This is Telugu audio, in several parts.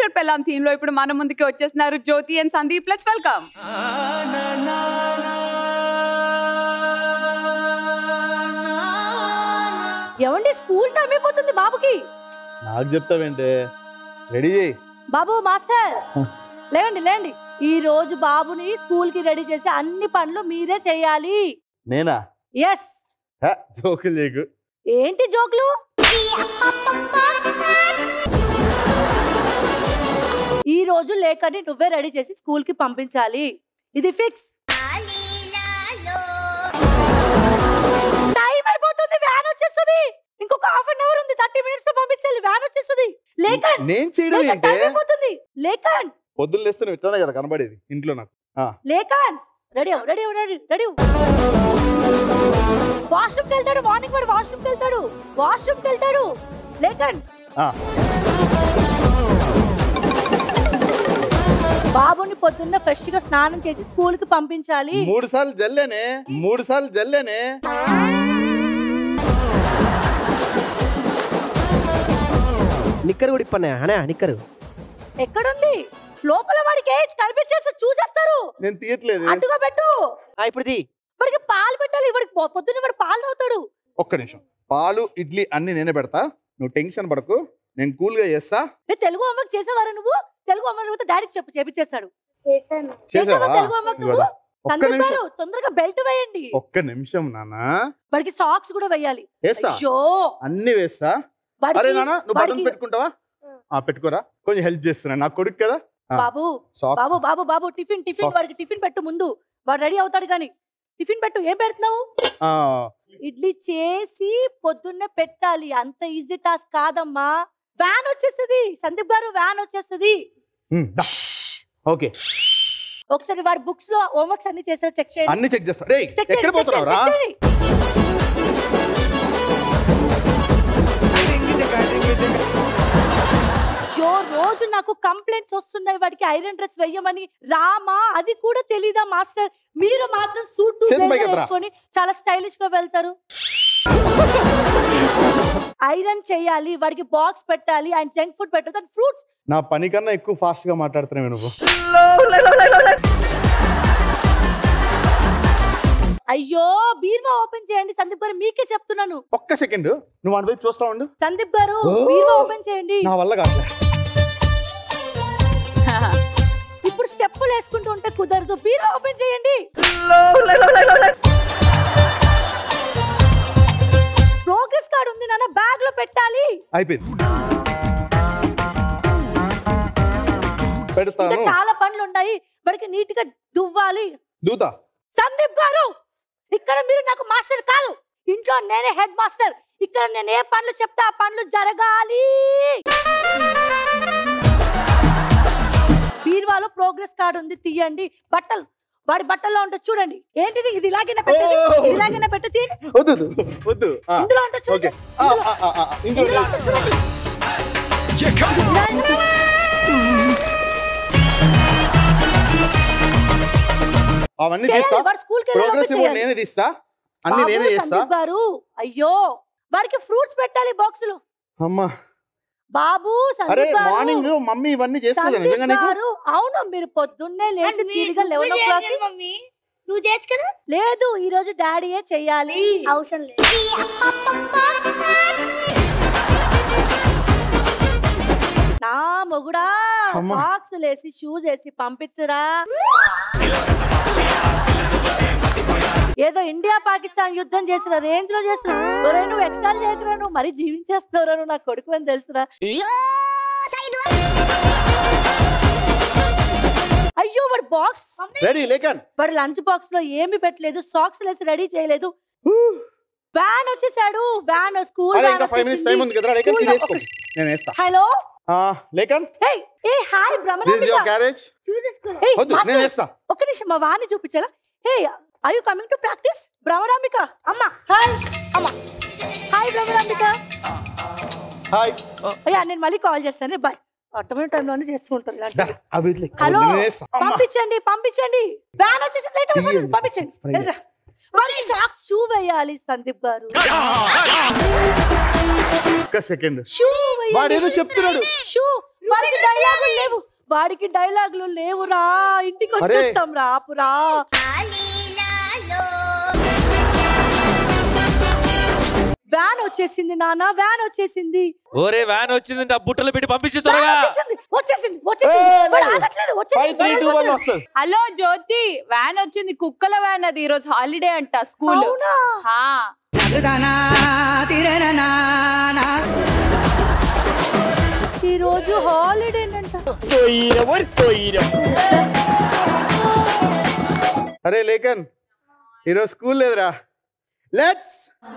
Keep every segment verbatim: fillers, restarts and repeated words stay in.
మిస్టర్ పెల్లాం థీమ్ లో ఇప్పుడు మన ముందుకి వచ్చేస్తున్నారు Jyothi and Sandeep. Let's welcome. ఎవండి స్కూల్ టైం అయిపోతుంది బాబుకి. నాకు చెప్తావేంటే, రెడీ చేయి బాబు. మాస్టర్ లేవండి లేండి. ఈ రోజు బాబుని స్కూల్ కి రెడీ చేసి అన్ని పనులు మీరే చేయాలి. నేనా? ఎస్. జోకులు చేయకు. ఏంటి జోకులు? ఈ రోజు లేకని నువ్వే రెడీ చేసి స్కూల్ కి పంపించాలి. ఇది ఫిక్స్. టైం అయిపోతుంది, వ్యాన్ వచ్చేస్తుంది. ఇంకొక హాఫ్ అన్ అవర్ ఉంది, థర్టీ మినిట్స్ లో పంపించాలి. వ్యాన్ వచ్చేస్తుంది. లేకన్ నేను చేయడం ఏంటి? టైం అయిపోతుంది. లేకన్ పొద్దున్న లేస్తే ఇట్లానే కదా కనబడేది ఇంట్లో నాకు. లేకన్ రెడీ అవ్వు, రెడీ అవ్వు, రెడీ రెడీ వాష్రూమ్కి వెళ్తాడు. మార్నింగ్ వాడు వాష్రూమ్కి వెళ్తాడు. వాష్రూమ్కి వెళ్తాడు. లేకన్ బాబుని పొద్దున్న ఫ్రెష్ గా స్నానం చేసి స్కూల్ కి పంపించాలి. మూడు సార్లు జల్లేనే మూడు సార్లు జల్లేనే నిక్కరు కూడా ఇప్పనే అనే నిక్కరు ఎక్కడుంది? లోపల వాడికి ఏజ్ కనిపించేసి చూసేస్తారు. నేను తీయట్లేదు. అటుగా పెట్టు. ఇప్పుడు తీ. వాడికి పాలు పెట్టాలి. వాడికి పొద్దున్న వాడు పాలు తాగుతాడు. ఒక్క నిమిషం. పాలు ఇడ్లీ అన్ని నేనే పెడతా, నువ్వు టెన్షన్ పడకు. నేను కూల్ గా చేస్తా. తెలుగు హోంవర్క్ చేసేవారు నువ్వు? తెలుగు హోంవర్క్ డాడీకి చెప్పు, చేపించేస్తాడు. చేసావా? తెలుగు హోంవర్క్ నువ్వు? సందీప్ గారు తొందరగా బెల్ట్ వేయండి. ఒక్క నిమిషం నాన్న. వాడికి సాక్స్ కూడా వేయాలి. అయ్యో అన్ని వేస్తా. అరే నాన్న, నువ్వు బటన్స్ పెట్టుకుంటావా? పెట్టుకోరా, కొంచెం హెల్ప్ చేస్తున్నా, నా కొడుకు కదా. బాబు బాబు బాబు బాబు టిఫిన్ టిఫిన్ వాడికి టిఫిన్ పెట్టు ముందు. వాడు రెడీ అవుతాడు కానీ టిఫిన్ పెట్టు. ఏం పెడుతున్నావు? ఇడ్లీ చేసి పొద్దున్నే పెట్టాలి. అంత ఈజీ టాస్క్ కాదమ్మా. వ్యాన్ వచ్చేస్తుంది సందీప్ గారు, వ్యాన్ వచ్చేస్తుంది. ఓకే, ఒకసారి వాడి బుక్స్ లో హోంవర్క్స్ అన్ని చేసారు, చెక్ చేయండి. అన్ని చెక్ చేస్తా. రేయ్ ఎక్కడ పోతున్నావురా? రోజు నాకు కంప్లైంట్స్ వస్తున్నాయి వాడికి ఐరన్ డ్రెస్ వెయ్యమని. రామా, అది కూడా తెలీదా మాస్టర్? మీరు మాత్రం సూట్ వేసుకొని చాలా స్టైలిష్ గా వెళ్తారు. ఐరన్ చేయాలి, వాడికి బాక్స్ పెట్టాలి, ఆయన జంక్ ఫుడ్ పెట్టదు, ఫ్రూట్స్. నా పని కన్నా ఎక్కువ ఫాస్ట్ గా మాట్లాడుతున్నావు నువ్వు. అయ్యో, బీర్వా ఓపెన్ చేయండి సందీప్ గారు, మీకే చెప్తున్నాను. ఒక్క సెకండ్, నువ్వు అటు వైపు చూస్తా ఉండు. సందీప్ గారు బీర్వా ఓపెన్ చేయండి. నా వల్ల కాదు. ఇప్పుడు స్టెప్పులు వేసుకుంటూ ఉంటే కుదరదు. బీర్వా ఓపెన్ చేయండి. ప్రోగ్రెస్ కార్డ్ ఉంది నాన్న, బ్యాగ్ లో పెట్టాలి. అయిపోయింది, పెడతాను. చాలా పనులు ఉన్నాయి, వాడికి నీట్ గా దువ్వాలి. దూతా. సందీప్ గారు, ఇక్కడ మీరు నాకు మాస్టర్ కాదు, ఇంట్లో నేనే హెడ్ మాస్టర్. ఇక్కడ నేను ఏ పనులు చెప్తే ఆ పనులు జరగాలి. బీర్వాలో ప్రోగ్రెస్ కార్డ్ ఉంది, తీయండి. బట్టలు, వాడి బట్టల్లో ఉంటుంది చూడండి. ఏంటిది? ఇది ఇలాగైనా పెట్టేది, ఇలాగైనా పెట్టేది. వద్దు వద్దు, ఇందులో ఉంటుంది చూడండి. ఇందులో ఉంటుంది చూడండి. అవన్నీ తీస్తా. ప్రోగ్రెస్ రిపోర్ట్ నేనే తీస్తా, అన్ని నేనే చేస్తా. గారు అయ్యో, వాడికి ఫ్రూట్స్ పెట్టాలి బాక్స్ లో. అమ్మా బాబు, అరే మార్నింగ్ మమ్మీ ఇవన్నీ చేస్తుంది నిజంగా నీకు? అవును, మీరు పొద్దున్నే లేచి తిరిగా లెవెన్ ఓ క్లాక్. మమ్మీ నువ్వు చేయొచ్చు కదా. లేదు, ఈ రోజు డాడీయే చెయ్యాలి. అవసరం లేదు. నా మొగుడా, సాక్స్ లేసి షూస్ వేసి పంపించరా. ఏదో ఇండియా పాకిస్తాన్ యుద్ధం చేసిన రేంజ్ లో చేస్తున్నా. నువ్వు ఎక్స్ట్రా చేయకురా, నువ్వు మరీ జీవించేస్తున్నావురా, నువ్వు నా కొడుకు అని తెలుసురా. అయ్యో, వాడు బాక్స్ రెడీ లేకన్. వాడు లంచ్ బాక్స్ లో ఏమి పెట్టలేదు, సాక్స్ లేసి రెడీ చేయలేదు. వ్యాన్ వచ్చేసాడు, వ్యాన్ స్కూల్. హలో లేకన్. ఏ హాయ్ బ్రహ్మరాంబిక. ఒక్క నిమిషం, మా వాణ్ణి చూపించాలా? హే, are you coming to practice? Bhramarambika అమ్మ. హాయ్ అమ్మ. హాయ్ బ్రహ్మరాంబిక. హాయ్. అయ్యా, నేను మళ్ళీ కాల్ చేస్తాను. బాయ్. ఆటోమేటిక్ టైంలోనే చేస్తుంటాను. హలో, పంపించండి పంపించండి. వ్యాన్ వచ్చేసి లేట్ అయిపోతుంది, పంపించండి. వాడికి సాక్స్ షూ వేయాలి సందీప్ గారు. ఒక్క సెకండ్, షూ వాడు ఏదో చెప్తున్నాడు. షూ వాడికి డైలాగులు లేవు వాడికి డైలాగులు లేవురా ఇంటికి వచ్చేస్తాం రా పురా వ్యాన్ వచ్చేసింది నాన్న వ్యాన్ వచ్చేసింది ఓరే వ్యాన్ వచ్చింది ఆ బుట్టలు పెట్టి పంపించి త్వరగా వచ్చేసింది వచ్చేసింది వచ్చేసింది హలో జ్యోతి వ్యాన్ వచ్చింది కుక్కల వ్యాన్ అది ఈ రోజు హాలిడే అంట స్కూల్ ఈ రోజు హాలిడే అంట అరే లేకన్ ఈరోజు స్కూల్ లేదురా let's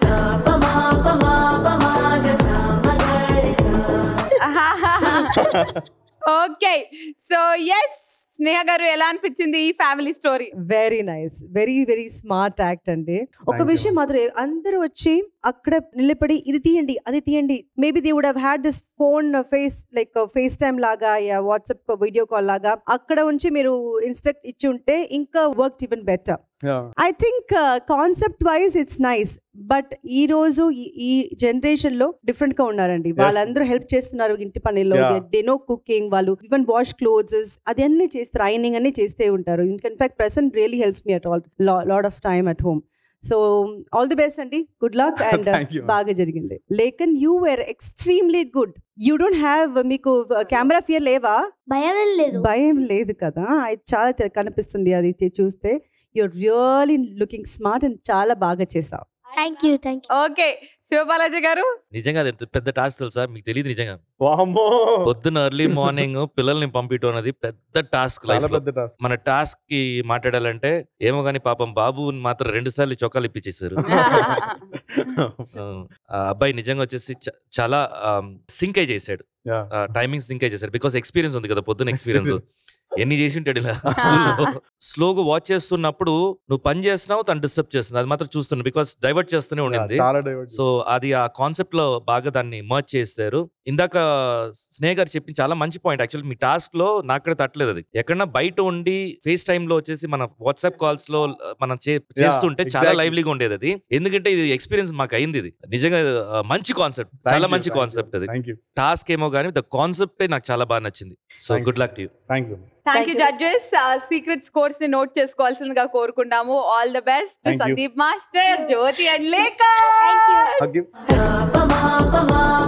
okay so yes Sneha గారు ఎలా అనిపించింది ఈ family story? Very nice, very very smart act అండి. ఒక విషయం మాత్రం అందరూ వచ్చి అక్కడ నిలబడి ఇది తీయండి అది తీయండి, maybe they would have had this phone face like FaceTime లాగా యా వాట్సాప్ వీడియో కాల్ లాగా అక్కడ ఉంచి మీరు ఇన్స్ట్రక్ట్ ఇచ్చి ఉంటే ఇంకా work even better. I think concept wise it's nice, but ఈ రోజు ఈ జనరేషన్ లో డిఫరెంట్ గా ఉన్నారండి. వాళ్ళందరూ హెల్ప్ చేస్తున్నారు ఇంటి పనిలో, దే నో కుకింగ్, వాళ్ళు ఈవెన్ వాష్ క్లోత్స్ అది అన్ని చేస్తారు, ఐనింగ్ అన్ని చేస్తే ఉంటారు. In fact present really helps me at all lot of time at home. So all the best అండి, గుడ్ లక్ అండ్ బాగా జరిగింది. Lekhan you were extremely good. You don't have, మీకు కెమెరా ఫియర్ లేవా? భయం లేదు భయం లేదు కదా, అది చాలా కనిపిస్తుంది అది చూస్తే. You're really looking smart and చాలా బాగా చేసావు. Thank you thank you. Okay Sivabalaji గారు, నిజంగా అది ఎంత పెద్ద టాస్క్ తెలుసా మీకు? తెలియదు నిజంగా. వామ్మో పొద్దున్న ఎర్లీ మార్నింగ్ పిల్లల్ని పంపించడం అనేది పెద్ద టాస్క్ లైఫ్ లో. మన టాస్క్ కి మాట్లాడాలంటే ఏమో గానీ పాపం బాబు మాత్రం రెండు సార్లు చొక్కాలు ఇప్పించేశారు. అబ్బాయి నిజంగా వచ్చేసి చాలా సింక్ అయి చేశాడు, టైమింగ్ సింక్ అయి చేశాడు. బికాస్ ఎక్స్పీరియన్స్ ఉంది కదా, పొద్దున్న ఎక్స్పీరియన్స్ ఎన్ని చేసి ఉంటాడు ఇలా స్కూల్లో. స్లోగా వాచ్ చేస్తున్నప్పుడు నువ్వు పని చేస్తున్నావు, తను డిస్టర్బ్ చేస్తుంది, అది మాత్రం చూస్తున్నావు బికాస్ డైవర్ట్ చేస్తూనే ఉండింది. సో అది ఆ కాన్సెప్ట్ లో బాగా దాన్ని మర్జ్ చేశారు. ఇందాక స్నేహ గారు చెప్పిన చాలా మంచి పాయింట్. యాక్చువల్లీ మీ టాస్క్ లో నాకు తట్టలేదు అది. ఎక్కడన్నా బయట ఉండి ఫేస్ టైమ్ లో వచ్చేసి మన వాట్సాప్ కాల్స్ లో మనం చేస్తుంటే చాలా లైవ్లీగా ఉండేది అది. ఎందుకంటే ఇది ఎక్స్పీరియన్స్ మాకు అయింది. ఇది నిజంగా మంచి కాన్సెప్ట్, చాలా మంచి కాన్సెప్ట్ అది. టాస్క్ ఏమో కానీ ద కాన్సెప్ట్ నాకు చాలా బాగా నచ్చింది. So good luck to you. Thank you judges. Secret scores ని నోట్ చేసుకోవాల్సిందిగా కోరుకుంటాము. All the best Sandeep master, Jyothi and Lekha. Thank you.